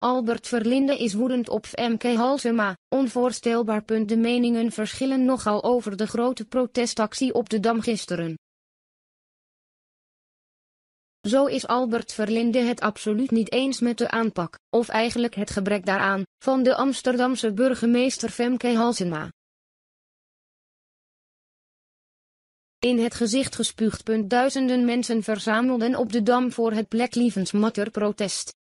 Albert Verlinde is woedend op Femke Halsema, onvoorstelbaar. De meningen verschillen nogal over de grote protestactie op de Dam gisteren. Zo is Albert Verlinde het absoluut niet eens met de aanpak, of eigenlijk het gebrek daaraan, van de Amsterdamse burgemeester Femke Halsema. In het gezicht gespuugd. Duizenden mensen verzamelden op de Dam voor het Black Lives Matter protest.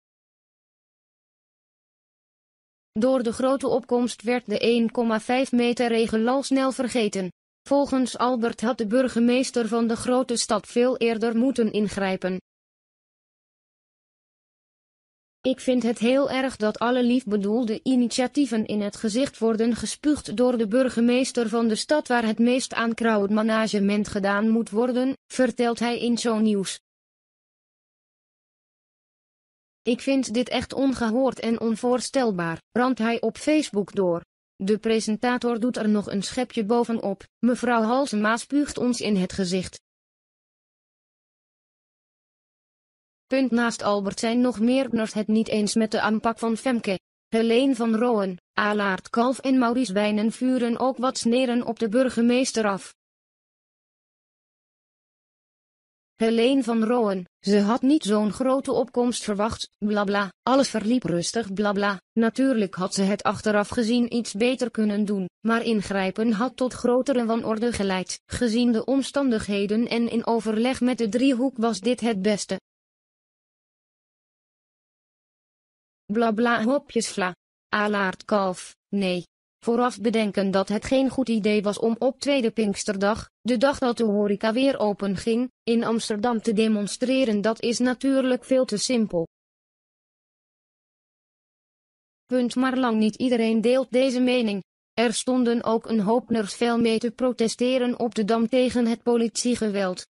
Door de grote opkomst werd de 1,5 meter regel al snel vergeten. Volgens Albert had de burgemeester van de grote stad veel eerder moeten ingrijpen. Ik vind het heel erg dat alle liefbedoelde initiatieven in het gezicht worden gespuugd door de burgemeester van de stad waar het meest aan crowdmanagement gedaan moet worden, vertelt hij in Shownieuws. Ik vind dit echt ongehoord en onvoorstelbaar, ramt hij op Facebook door. De presentator doet er nog een schepje bovenop: mevrouw Halsema spuugt ons in het gezicht. Naast Albert zijn nog meer bners het niet eens met de aanpak van Femke. Helene van Rooyen, Allard Kalf en Maurice Wijnen vuren ook wat sneren op de burgemeester af. Helene van Rooyen: ze had niet zo'n grote opkomst verwacht, blabla, alles verliep rustig, blabla. Natuurlijk had ze het achteraf gezien iets beter kunnen doen, maar ingrijpen had tot grotere wanorde geleid. Gezien de omstandigheden en in overleg met de driehoek was dit het beste. Blabla hopjesvla. Allard Kalf: nee. Vooraf bedenken dat het geen goed idee was om op tweede Pinksterdag, de dag dat de horeca weer open ging, in Amsterdam te demonstreren, dat is natuurlijk veel te simpel. Maar lang niet iedereen deelt deze mening. Er stonden ook een hoop bners fel mee te protesteren op de Dam tegen het politiegeweld.